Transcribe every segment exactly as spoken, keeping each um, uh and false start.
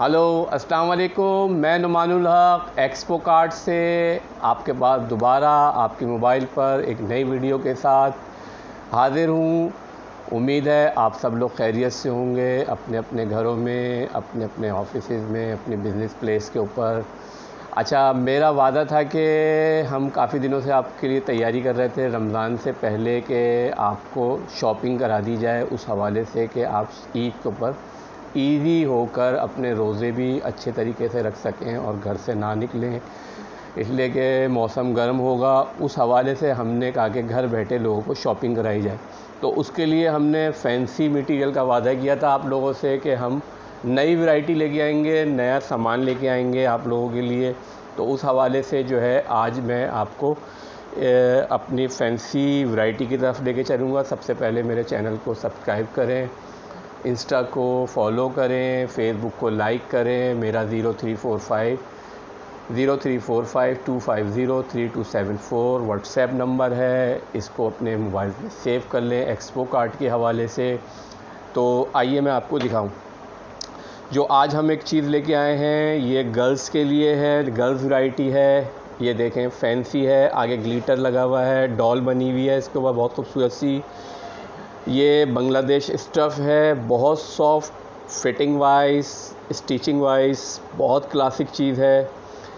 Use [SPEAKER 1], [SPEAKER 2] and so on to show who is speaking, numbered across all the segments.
[SPEAKER 1] Hello अस्सलाम वालेकुम, मैं नुमानुल हक एक्सपो कार्ड से आपके पास दोबारा आपके मोबाइल पर एक नई वीडियो के साथ हाज़िर हूँ। उम्मीद है आप सब लोग खैरियत से होंगे, अपने अपने घरों में, अपने अपने ऑफिसेज़ में, अपने बिज़नेस प्लेस के ऊपर। अच्छा, मेरा वादा था कि हम काफ़ी दिनों से आपके लिए तैयारी कर रहे थे रमज़ान से पहले कि आपको शॉपिंग करा दी जाए उस हवाले से कि आप ईद के ऊपर ईज़ी होकर अपने रोज़े भी अच्छे तरीके से रख सकें और घर से ना निकलें, इसलिए कि मौसम गर्म होगा। उस हवाले से हमने कहा कि घर बैठे लोगों को शॉपिंग कराई जाए। तो उसके लिए हमने फैंसी मटेरियल का वादा किया था आप लोगों से कि हम नई वैरायटी लेके आएंगे, नया सामान लेके आएंगे आप लोगों के लिए। तो उस हवाले से जो है आज मैं आपको ए, अपनी फैंसी वैरायटी की तरफ लेके चलूँगा। सबसे पहले मेरे चैनल को सब्सक्राइब करें, इंस्टा को फॉलो करें, फेसबुक को लाइक करें। मेरा zero three four five zero three four five two five zero three two seven four WhatsApp number है, इसको अपने मोबाइल में सेव कर लें एक्सपो कार्ड के हवाले से। तो आइए मैं आपको दिखाऊं। जो आज हम एक चीज़ लेके आए हैं ये गर्ल्स के लिए है, गर्ल्स वैरायटी है। ये देखें फैंसी है, आगे ग्लिटर लगा हुआ है, डॉल बनी हुई है इसके ऊपर बहुत खूबसूरत सी। ये बांग्लादेश स्टफ़ है, बहुत soft, fitting wise, stitching wise बहुत क्लासिक चीज़ है।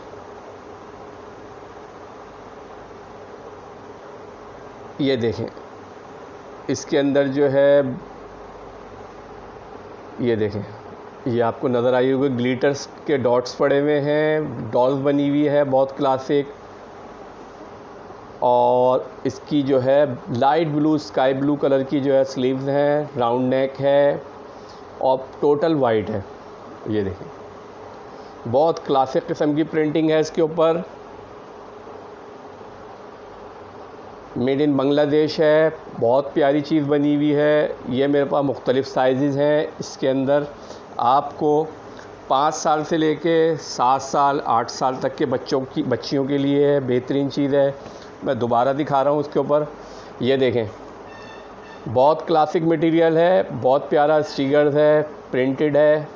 [SPEAKER 1] ये देखें इसके अंदर जो है, ये देखें, ये आपको नज़र आई होगी ग्लिटर्स के डॉट्स पड़े हुए हैं, डॉल्स बनी हुई है बहुत क्लासिक। और इसकी जो है light blue sky blue colour की जो है स्लीव्स हैं, राउंड नेक है और टोटल वाइट है। ये देखें बहुत क्लासिक किस्म की प्रिंटिंग है इसके ऊपर, मेड इन बांग्लादेश है, बहुत प्यारी चीज़ बनी हुई है। ये मेरे पास मुख्तलिफ़ साइज़ हैं। इसके अंदर आपको पाँच साल से लेके सात साल आठ साल तक के बच्चों की बच्चियों के लिए है, बेहतरीन चीज़ है। मैं दोबारा दिखा रहा हूँ उसके ऊपर। ये देखें बहुत क्लासिक मटेरियल है, बहुत प्यारा स्टिकर्स है, प्रिंटेड है।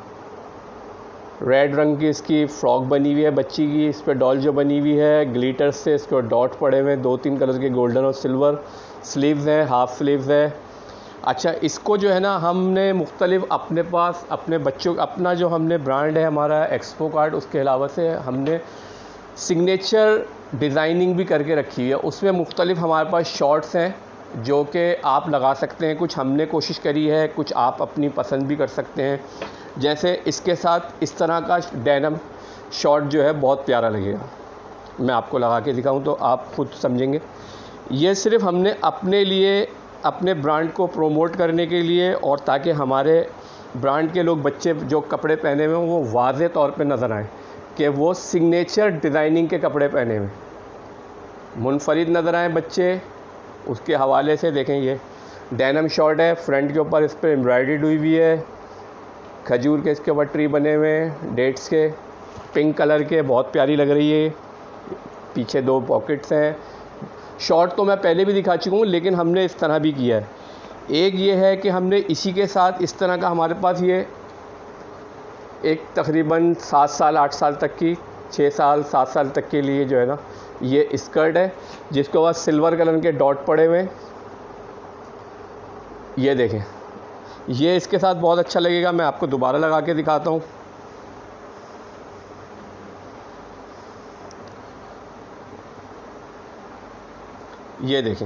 [SPEAKER 1] रेड रंग की इसकी फ़्रॉक बनी हुई है बच्ची की, इस पर डॉल जो बनी हुई है ग्लिटर्स से इसको डॉट पड़े हुए हैं, दो तीन कलर के गोल्डन और सिल्वर। स्लीव्स हैं, हाफ स्लीव्स है। अच्छा, इसको जो है ना हमने मुख्तलिफ़ अपने पास अपने बच्चों अपना जो हमने ब्रांड है हमारा एक्सपो कार्ड, उसके अलावा से हमने सिग्नेचर डिज़ाइनिंग भी करके रखी है। उसमें मुख्तलिफ़ हमारे पास शॉर्ट्स हैं जो कि आप लगा सकते हैं। कुछ हमने कोशिश करी है, कुछ आप अपनी पसंद भी कर सकते हैं। जैसे इसके साथ इस तरह का डेनिम शॉर्ट जो है बहुत प्यारा लगेगा। मैं आपको लगा के दिखाऊं तो आप खुद समझेंगे। ये सिर्फ हमने अपने लिए, अपने ब्रांड को प्रोमोट करने के लिए और ताकि हमारे ब्रांड के लोग बच्चे जो कपड़े पहने हुए हैं वो वाज़े तौर पे नज़र आएँ कि वो सिग्नेचर डिज़ाइनिंग के कपड़े पहने हुए, मुनफरिद नज़र आए बच्चे। उसके हवाले से देखें ये डेनिम शॉर्ट है, फ्रंट के ऊपर इस पर एम्ब्रॉयडरी हुई हुई है, खजूर के इसके ऊपर ट्री बने हुए हैं, डेट्स के, पिंक कलर के, बहुत प्यारी लग रही है। पीछे दो पॉकेट्स हैं। शॉर्ट तो मैं पहले भी दिखा चुका हूँ लेकिन हमने इस तरह भी किया है। एक ये है कि हमने इसी के साथ इस तरह का हमारे पास ये एक तकरीबन सात साल आठ साल तक की, छः साल सात साल तक के लिए जो है ना ये स्कर्ट है जिसके बाद सिल्वर कलर के डॉट पड़े हुए हैं। ये देखें, ये इसके साथ बहुत अच्छा लगेगा। मैं आपको दोबारा लगा के दिखाता हूँ। ये देखें,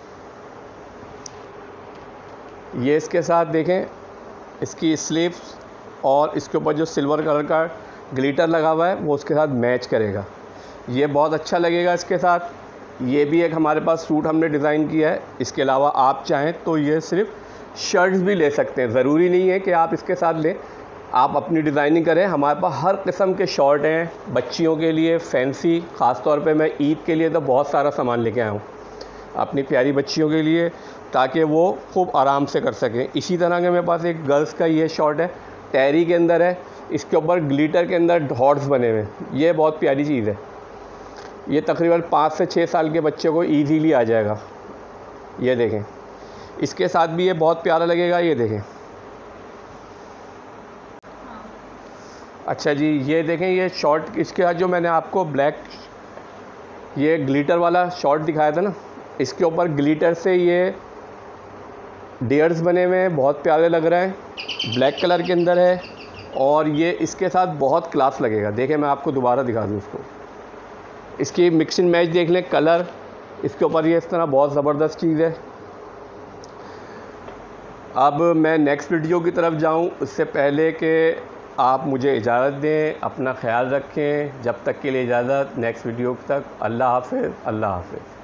[SPEAKER 1] ये इसके साथ देखें इसकी स्लीव्स और इसके ऊपर जो सिल्वर कलर का ग्लिटर लगा हुआ है वो उसके साथ मैच करेगा। ये बहुत अच्छा लगेगा इसके साथ। ये भी एक हमारे पास सूट हमने डिज़ाइन किया है। इसके अलावा आप चाहें तो ये सिर्फ शर्ट्स भी ले सकते हैं, ज़रूरी नहीं है कि आप इसके साथ लें, आप अपनी डिज़ाइनिंग करें। हमारे पास हर किस्म के शॉर्ट हैं बच्चियों के लिए, फैंसी। ख़ास तौर पे मैं ईद के लिए तो बहुत सारा सामान लेके आया हूँ अपनी प्यारी बच्चियों के लिए ताकि वो खूब आराम से कर सकें। इसी तरह के मेरे पास एक गर्ल्स का ये शॉर्ट है, टेरी के अंदर है, इसके ऊपर ग्लिटर के अंदर डॉट्स बने हुए हैं। ये बहुत प्यारी चीज़ है। ये तकरीबन पाँच से छः साल के बच्चे को ईजीली आ जाएगा। ये देखें, इसके साथ भी ये बहुत प्यारा लगेगा। ये देखें, अच्छा जी, ये देखें, ये शॉर्ट इसके साथ जो मैंने आपको ब्लैक ये ग्लिटर वाला शॉर्ट दिखाया था ना, इसके ऊपर ग्लिटर से ये डियर्स बने हुए हैं, बहुत प्यारे लग रहे हैं, ब्लैक कलर के अंदर है और ये इसके साथ बहुत क्लास लगेगा। देखें, मैं आपको दोबारा दिखा दूँ इसको, इसकी मिक्सिंग मैच देख लें, कलर इसके ऊपर ये इस तरह बहुत ज़बरदस्त चीज़ है। अब मैं नेक्स्ट वीडियो की तरफ जाऊं उससे पहले कि आप मुझे इजाज़त दें, अपना ख्याल रखें। जब तक के लिए इजाज़त, नेक्स्ट वीडियो तक अल्लाह हाफ़िज़, अल्लाह हाफ़िज़।